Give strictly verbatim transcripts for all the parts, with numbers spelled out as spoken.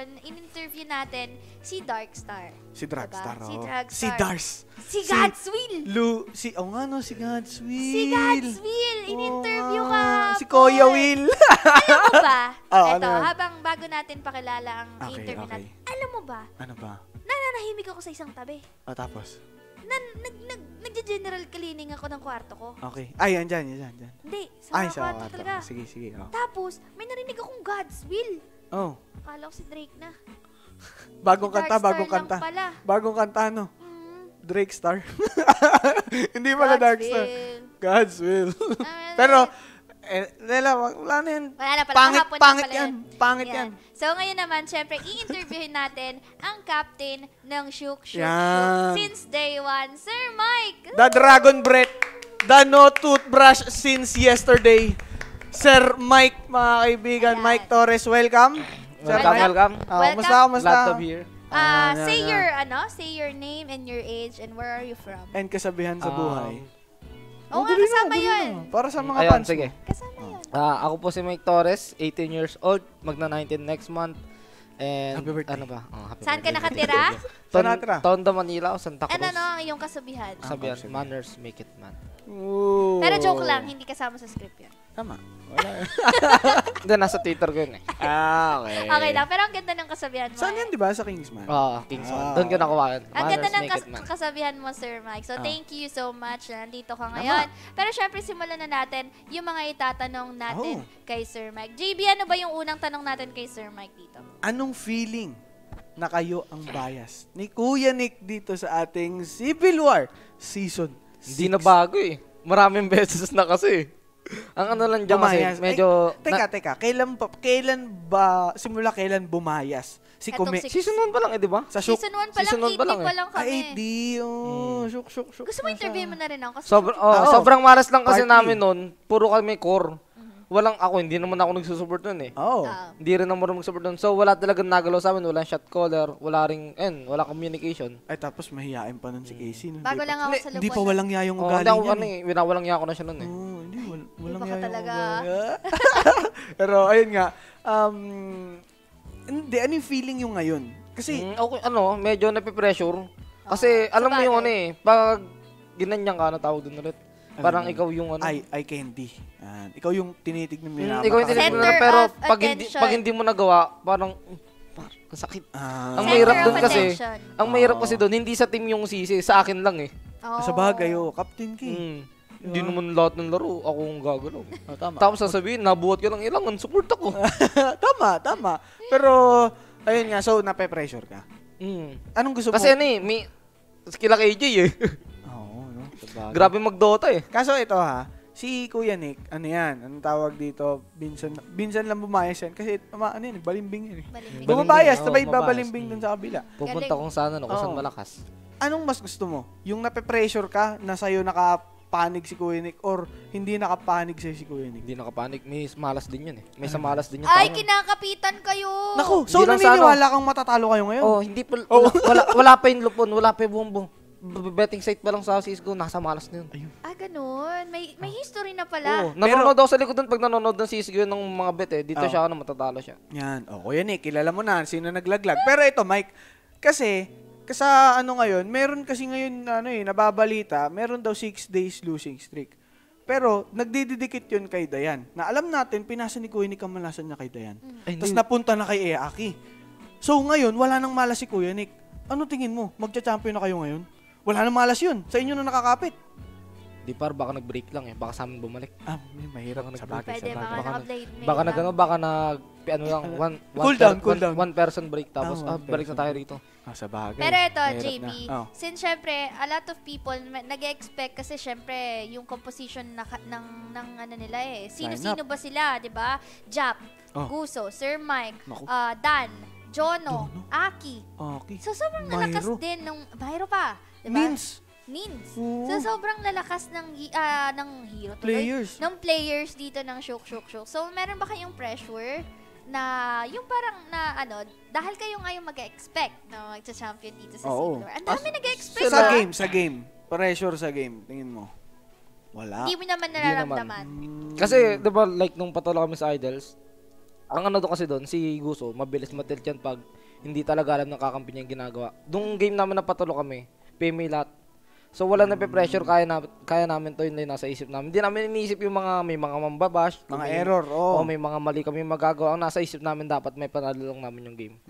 ngayon, in-interview natin si Darkstar. Si Darkstar, diba? Si oh. Darkstar. Si Dars. Si Godswill. Lu, si, oh nga no, si Godswill. Si Godswill. In-interview oh, ka. Si Kuya Will. Alam mo ba? Oh, Ito, ano? habang bago natin pakilala ang Okay, interview okay. natin. Alam mo ba? Ano ba? Nananahimik ako sa isang tabi. O, tapos? Na, nag, nag, nagja-general cleaning ako ng kwarto ko. Okay. Ay, yan dyan, yan dyan, dyan. Hindi, sa Ay, mga sa kwarto kwarto. talaga. Sige, sige. Oh. Tapos, may narinig akong God's will. oh. Akala ko si Drake na. Bagong Si kanta, Darkstar bagong lang kanta. pala. Bagong kanta, no? Mm, Drake Star. Hindi pala God's Darkstar. will. God's will. Ah, Pero, eh, Lela, wala na yan. Wala na pala. Pangit, Kahapon na pangit pala yan. Pangit yan. So, ngayon naman, syempre, i-interviewin natin ang captain ng Shook Shook Yan. Shook since day one, Sir Mike. The Dragon Breath. The no toothbrush since yesterday. Sir Mike, mga kaibigan. Ayan. Mike Torres, welcome. Sir Welcome, Mike. welcome. Oh, Welcome. Musta, musta? Glad to be here. Uh, Ah, say yan, your, yan. ano, say your name and your age and where are you from? And kasabihan sa Um, buhay. Oo nga, dali na, kasama dali yun. na. Para sa mga Ayun, fans sige. mo. Kasama yun. Ah, ako po si Mike Torres, eighteen years old, magna nineteen next month. And Happy birthday. ano ba? Oh, happy Saan ka birthday. nakatira? Saan nakatira? Tondo, Manila o Santa Cruz. Ano, ano ang iyong kasabihan? Ah. Sabihan, sige. manners make it man. Ooh. Pero joke lang, hindi kasama sa script yun. Tama. Wala. Hindi, nasa Twitter ko yun eh. ah, okay. Okay lang, pero ang ganda ng kasabihan mo. Saan yan, di ba? Sa Kingsman? Oo, Kings Ah. One. Doon ko nakuha yun. Ang ganda Manners ng make kas- it man. kasabihan mo, Sir Mike. So, Ah. thank you so much na nandito ka ngayon. Pero syempre, simulan na natin yung mga itatanong natin Oh. kay Sir Mike. J B, ano ba yung unang tanong natin kay Sir Mike dito? Anong feeling na kayo ang bias ni Kuya Nick dito sa ating Civil War Season Hindi six? na bago eh. Maraming beses na kasi. Ang ano lang dyan Bumayas. kasi, medyo... Ay, teka, teka. Kailan, pa, kailan ba, simula kailan bumayas? Si Etong Kume. six- Season one pa lang eh, di ba? Sa shook. Season one pa lang, Season one pa eight lang pa eh. lang Ah, kami. eight D. Oh, shook, shook, shook. Gusto mo interview mo na rin ako? Kasi Sobra, syempre- oh, Oo. sobrang malas lang kasi Partly. namin noon. Puro kami core. Walang ako, hindi naman ako nagsusupport nun eh. Oh. Ah. Hindi rin naman mag-support nun. So, wala talagang nagalaw sa amin. Walang shot caller. Wala ring, en, wala communication. Ay, tapos mahihain pa nun si Casey. no? Bago Hindi lang pa- ako sa Hindi lupon. pa walang yayong Oh, ugali hindi ako, niyan ano eh. eh, winawalang niya ako na siya nun eh. Oh, hindi, wal, walang baka yayong talaga. ugali. Pero, ayun nga. Um, hindi, ano yung feeling yung ngayon? Kasi, Mm, okay, ano, medyo napipressure. Kasi, Oo, alam mo sabagay. yung ano eh, pag ginanyan ka, ano tawag doon ulit? Parang Ano? ikaw yung ano. Eye, eye candy. Yan. Ikaw yung tinitignan mo Mm, yung ikaw yung napaka- tinitignan Center mo, pero of pag hindi, attention. pag hindi mo nagawa, parang, mm, parang ang sakit. Ah, Ang Center mahirap of dun kasi, attention. ang mahirap Oo. kasi doon, hindi sa team yung sisi, sa akin lang eh. Oo. Sa bagay, oh, Captain K. Mm. Hindi Diba? naman lahat ng laro, ako ang gagalaw. Oh, tama. Tapos sasabihin, nabuhat ka ng ilangan, support ako. tama, tama. Pero, ayun nga, so, nape-pressure ka. Mm. Anong gusto Kasi mo? ano eh, may kila K J eh. Oo, no? Sa bagay. Grabe mag-Dota eh. Kaso ito ha, si Kuya Nick, ano yan? Anong tawag dito? Binsan, binsan lang bumayas yan. Kasi, ama, ano yan, eh, balimbing yan eh. Balimbing. Bumabayas, Oo, sabay mabayas. babalimbing dun sa kabila. Pupunta Galing. kung saan ano, kung saan Oo. malakas. Anong mas gusto mo? Yung nape-pressure ka na sa'yo nakapanig si Kuya Nick or hindi nakapanig sa'yo si Kuya Nick? Hindi nakapanik, may malas din yun eh. May sa malas din yung Ay, tao. kinakapitan kayo. Naku, so Hindi lang sa naniniwala kang matatalo kayo ngayon? Oh, hindi pa, wala, wala, wala pa yung lupon, wala pa yung bumbong. B- Betting site pa lang sa Cisco, nasa malas na yun. Ah, ganun. May may history na pala. Oo, nanonood ako sa likod doon pag nanonood ng Cisco ng mga bet eh. Dito Oo. siya, ano, matatalo siya. Yan. O, Kuya Nick, kilala mo na sino naglaglag. Pero ito, Mike, kasi, sa ano ngayon, meron kasi ngayon, ano eh, nababalita, meron daw six days losing streak. Pero, nagdididikit yun kay Dayan. Na alam natin, pinasa ni Kuya Nick ang malasan niya kay Dayan. Ay, Tapos hindi. napunta na kay Eaki. So, ngayon, wala nang malas si Kuya Nick. Ano tingin mo? Magcha-champion na kayo ngayon? Wala nang malas yun. Sa inyo na nakakapit. Di par, baka nag-break lang eh. Baka sa amin bumalik. Ah, may mahirap sa bagay. Pwede, sa mga bagay. Baka- naka-blade mail Baka lang. nag ano, baka nag, ano lang, one, one, Cool down, per- cool one, down. one person break. Tapos, Ah, ah, one balik na person tayo break. rito. Ah, sa bagay. Pero ito, Mahirap J B, na. Oh. since syempre, a lot of people ma- nag-expect kasi syempre, yung composition na, ka- ng, ng ano nila eh. Sino-sino ba sila, di ba? Jap, Oh. Guso, Sir Mike, Naku. ah, Dan, Jono, Jono. Aki. Okay. So, sobrang lalakas Mayro. din ng, Mayro pa, di ba? Means, Nins. Oo. So, sobrang lalakas ng, hi- ah, ng hero tuloy. players. Ng players dito ng Shook Shook Shook. So, meron ba kayong pressure na yung parang na ano, dahil kayo ngayon mag-expect na magcha-champion dito sa Oo. Civil War. Ang dami nag-expect. Sa ah. game, sa game. Pressure sa game. Tingin mo. Wala. Hindi mo naman Hindi naman. nararamdaman. Mm. Kasi, di ba, like, nung patalo kami sa Idols, ang ano doon kasi doon, si Guso, mabilis matilt yan pag hindi talaga alam ng kakampi niya yung ginagawa. Doong game namin napatulo kami, P M A lahat. So wala na pe-pressure, kaya, na, kaya namin to, yun na yung nasa isip namin. Hindi namin iniisip yung mga may mga mambabash. Mga may, error, oh. O may mga mali kami magagawa. Ang nasa isip namin dapat may panalo lang namin yung game.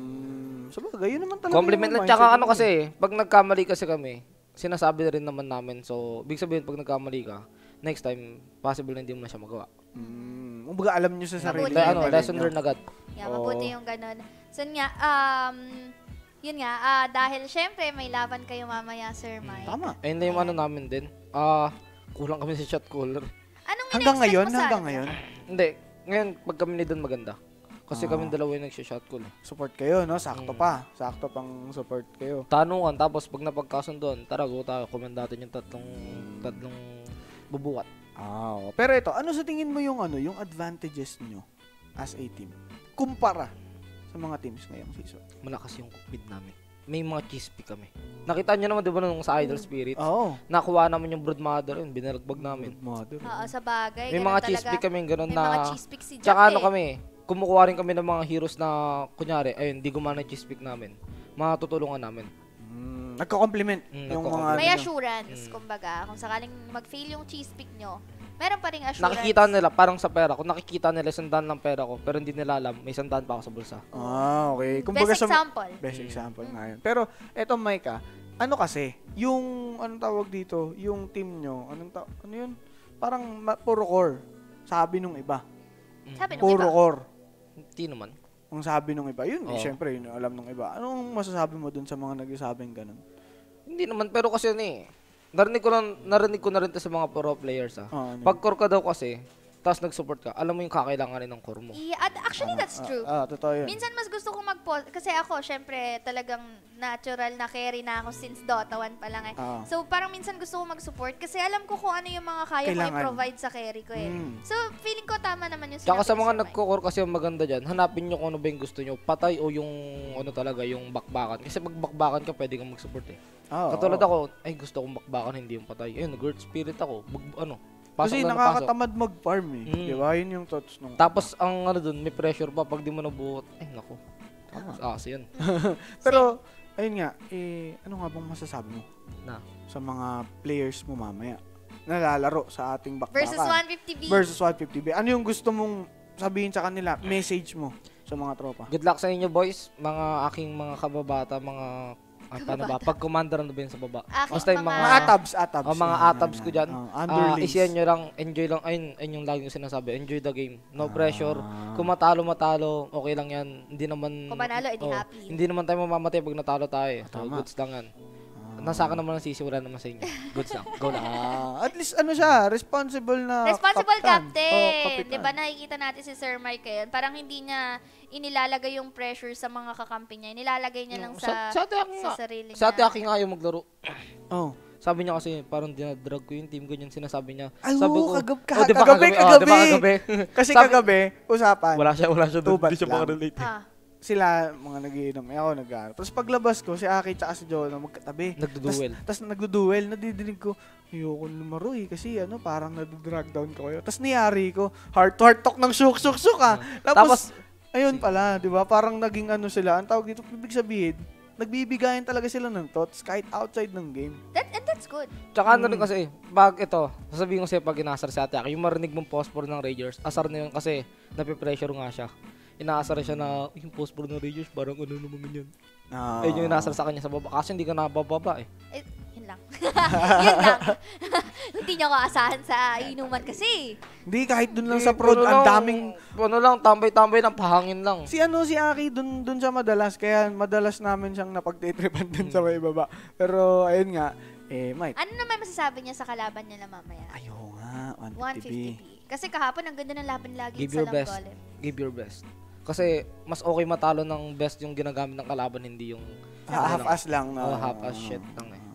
Mm, so bagay, yun naman talaga. Compliment lang. yung Tsaka mindset ano mo, kasi, pag nagkamali kasi kami, sinasabi rin naman namin. So, big sabihin pag nagkamali ka, next time, possible na hindi mo na siya magawa. Mm, kumbaga alam nyo sa sarili. Mabuti Kaya yun, ano, ganun. lesson learned agad. Yeah, Oo. mabuti yung ganun. So nga, um, yun nga, ah, dahil syempre may laban kayo mamaya, Sir Mike. Tama. Ayun na yung ano namin din. Ah, kulang kami sa shot caller. Anong Hanggang ina-expect ngayon, mo sa hanggang ano? ngayon, Hindi, ngayon pag kami ni Don maganda. Kasi Ah. kami dalawa yung nagsha-shot call. eh. support kayo, no? Sakto Mm. pa. Sakto pang support kayo. Tanungan, tapos pag napagkasundoan, tara go tayo, komendatin yung tatlong, tatlong bubukat. Ah, oo. Pero ito, ano sa tingin mo yung ano, yung advantages nyo as a team kumpara sa mga teams ngayong season? Malakas yung bid namin. May mga cheese pick kami. Nakita nyo naman, di ba, nung sa Idol Spirit? Oo. Nakuha namin yung broodmother yun, binalagbag namin. Mother. Oo, sa bagay. May ganun mga cheese talaga. pick kami ganun May na... mga cheese pick si Jack Tsaka ano eh. kami, kumukuha rin kami ng mga heroes na, kunyari, ayun, di gumana yung cheese pick namin. Matutulungan namin. Mm, nagko-compliment Mm, yung nagko-compliment. mga May ano. assurance, Mm. kumbaga. Kung sakaling mag-fail yung cheese pick nyo, meron pa ring assurance. Nakikita nila, parang sa pera ko, nakikita nila sandaan ng pera ko, pero hindi nila alam, may sandaan pa ako sa bulsa. Ah, okay. Kumbaga Best sa example. best example nga yun. Pero eto Mike ah, ano kasi, yung anong tawag dito, yung team nyo, anong ta- ano yun? Parang ma- puro core. Sabi nung iba. Sabi nung Puro iba. core. Hindi naman. Ang sabi nung iba, yun, eh, Oo. syempre, yun, alam nung iba. Anong masasabi mo dun sa mga nagsasabing ganun? Hindi naman, pero kasi ano eh, narinig ko, na, narinig ko na rin to sa mga pro players ah. Ah, ano? Pag core ka daw kasi, tapos nag-support ka, alam mo yung kakailanganin ng core mo. Yeah, at actually, that's Ah, true. Ah, ah, totoo yun. Minsan mas gusto ko mag-pause, kasi ako, syempre, talagang natural na carry na ako since Dota one pa lang eh. Ah. So, parang minsan gusto ko mag-support kasi alam ko kung ano yung mga kaya ko Kailangan. i-provide sa carry ko eh. Mm. So, feeling ko tama naman yung Tsaka sinabi sa ni mga Sir Mike. nagko-core kasi yung maganda dyan, hanapin nyo kung ano ba yung gusto nyo, patay o yung ano talaga, yung bakbakan. Kasi pag bakbakan ka, pwede kang mag-support eh. Ah, Katulad oo. ako, ay gusto kong bakbakan, hindi yung patay. Ayun, nag-earth spirit ako. Bug, ano, Kasi pasok na pasok. nakakatamad mag-farm eh. Mm. Di ba? Yun yung thoughts nung... Tapos ang ano dun, may pressure pa pag di mo nabuhat. Ay, nako. Tapos, ah, kasi yan. Pero, ayun nga, eh, ano nga bang masasabi mo Na. sa mga players mo mamaya nalalaro sa ating bakbakan? Versus one fifty B. Versus one fifty B. Ano yung gusto mong sabihin sa kanila, message mo sa mga tropa? Good luck sa inyo, boys. Mga aking mga kababata, mga... Ah, paano ba? Pag commander ano ba yun sa baba? Aking Basta yung mga- Mga mga... atabs, atabs. Oh, mga Yan, yan, atabs yan. ko dyan. Oh, Ah, underlings. isiyan nyo lang, enjoy lang. Ayun, ayun yung lagi yung sinasabi. Enjoy the game. No Ah. pressure. Kung matalo, matalo, okay lang yan. Hindi naman... Kung manalo, edi oh, happy. Hindi naman tayo mamamatay pag natalo tayo. eh. So, Tama. goods lang yan. Ah. Nasa akin naman ang sisi, wala naman sa inyo. Goods lang. Go lang. Ah, at least ano siya, responsible na Responsible captain. captain. Oh, kapitan. 'Di ba nakikita natin si Sir Mike ngayon, parang hindi niya inilalagay yung pressure sa mga kakampi niya. Inilalagay niya lang sa sa, ate Aki sa nga. sarili Sa ate niya. Aki nga ayaw maglaro. Oh. Sabi niya kasi parang dinadrag ko yung team, ganyan sinasabi niya. Ay, Sabi oo, ko, kagab- oh, di ba kagabi, kagabi, oh, di ba kagabi. kagabi? Kasi Sabi- kagabi, usapan, Wala siya, wala siya doon. Tubat Hindi siya lang. makarelate. Ah, sila mga nagiinom, eh ako nag Tapos paglabas ko, si Aki tsaka si Jonah magkatabi. Nagduduel. Tapos nagduduel, nadidinig ko, ayoko lumaro eh, kasi ano, parang nadidrag down ko kayo. Tapos niyari ko, heart to heart talk ng syuk syuk syuk ah. Tapos, ayun pala, di ba, parang naging ano sila, ang tawag dito, ibig sabihin, nagbibigayan talaga sila ng thoughts kahit outside ng game. that and that's good. Tsaka ano Mm. rin kasi, pag ito, sasabihin ko sa'yo pag inasar si Ate Aki, yung marinig mong phosphor ng Ragers, asar na yun kasi napipressure nga siya. Inaasar siya na, yung phosphor ng Ragers, parang ano naman ganyan. Ah. Ayun yung inasar sa kanya sa baba. Kasi hindi ka nabababa eh. Eh, yun lang. yun lang. Hindi niya ako asahan sa inuman kasi. Hindi, kahit dun lang Eh, sa prod, ano ang lang, daming... Ano lang, tambay-tambay ng pahangin lang. Si ano, si Aki, dun, dun siya madalas, kaya madalas namin siyang napagtitripan dun sa may baba. Pero, ayun nga, eh, Mike. Ano naman masasabi niya sa kalaban niya na mamaya? Ayaw nga, one one fifty B. fifty B. Kasi kahapon, ang ganda ng laban lagi Give sa your best. Langgolen. Give your best. Kasi mas okay matalo ng best yung ginagamit ng kalaban, hindi yung Ah, half-ass lang. Oh, ah. half-ass shit lang eh.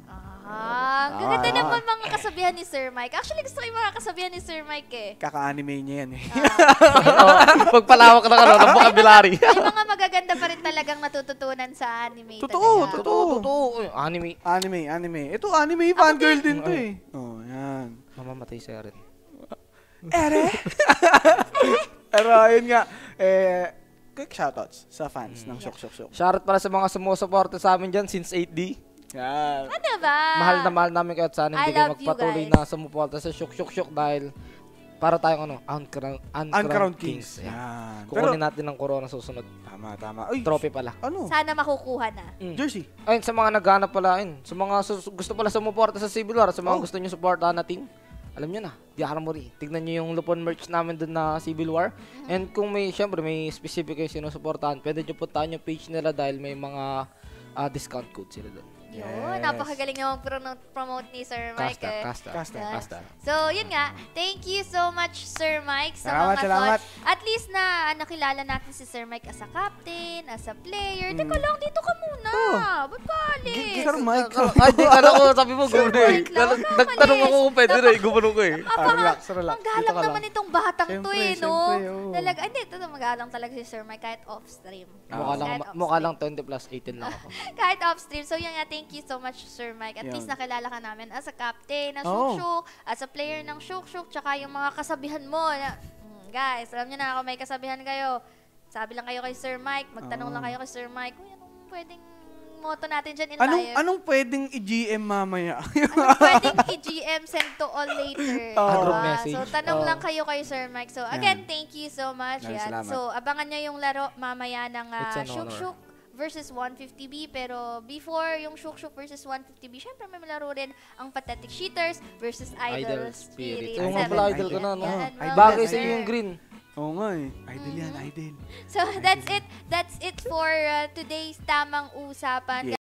Ah, ang gaganda Ah. naman mga kasabihan ni Sir Mike. Actually, gusto ko yung mga kasabihan ni Sir Mike eh. Kaka-anime niya yan eh. oh, pagpalawak ng ano, ng vocabulary. May mga magaganda pa rin talagang natututunan sa anime. Totoo, talaga. totoo. Totoo, Uy, anime. Anime, anime. Ito, anime, fangirl din to eh. Oh, yan. Mamamatay si Eren. Ere? Pero ayun nga, eh, quick shoutouts sa fans ng Shook Shook Shook. Shoutout pala sa mga sumusuporta sa amin dyan since eight D. Yan. Ano ba? Mahal na mahal namin kayo at sana I hindi kayo love you magpatuloy guys. na sumuporta sa Shook Shook Shook dahil para tayong ano, uncrowned, uncrowned, Uncrowned Kings. Kings. Yan. Yan. Pero, Kukunin natin ng corona susunod. tama, tama. Uy, Trophy pala. ano? Sana makukuha na. Mm. Jersey. Ayun, sa mga naghanap pala, ayun, sa mga sus- gusto pala sumuporta sa Civil War, sa mga Oh. gusto nyo suportahan na team, alam nyo na, The Armory. Tignan nyo yung Lupon merch namin dun na Civil War. And kung may, syempre, may specific kayo sinusuportahan, pwede nyo puntahan yung page nila dahil may mga ah, discount code sila dun. Yun, Yes. napakagaling na mag-promote ni Sir Mike. Casta, eh. casta, Casta. Yes. casta. So, yun nga. Thank you so much, Sir Mike, sa Salamat, mga salamat. thoughts. At least na ah, nakilala natin si Sir Mike as a captain, as a player. Mm. Teka lang, dito ka muna. Ba't ka alis? Sir Mike. Ay, di, ano ko, sabi mo, Sir gumano eh. Mike lang, Nag- Nagtanong ako kung pwede na eh, gumano ko eh. Ah, relax, relax. Ang galang Dito ka lang. naman itong batang to Siyempre, eh, no? siyempre, oo. Talaga, hindi, ito magalang talaga si Sir Mike kahit off-stream. Mukha lang, Kahit mukha off-stream. lang twenty plus eighteen lang ako. Kahit off-stream. So, yun nga, thank you so much, Sir Mike. At Yun. least nakilala ka namin as a captain ng Oo. Shuk-Shuk, as a player ng Shuk-Shuk, tsaka yung mga kasabihan mo na, "Hmm, guys, alam nyo na, kung may kasabihan kayo, sabi lang kayo kay Sir Mike, magtanong Oo. lang kayo kay Sir Mike, uy, anong pwedeng motto natin dyan in Anong, life? anong pwedeng i-G M mamaya? Anong pwedeng i-G M send to all later? Oo. diba? Group message. So, tanong Oo. lang kayo kay Sir Mike. So, again, thank you so much. Yan, Yan. salamat. So, abangan nyo yung laro mamaya ng uh, It's an honor. Shuk-Shuk versus one fifty B. Pero before yung Shuk-Shuk versus one fifty B, syempre may malaro rin ang Pathetic Cheaters versus Idol, Idol Spirit. Spirit. Oo nga Seven. pala, idol ka na, no? Yan, Idol, Bagay mga sa iyo sir. yung green. Oo nga eh. Idol yan, idol. So, that's it. That's it for uh, today's Tamang Usapan.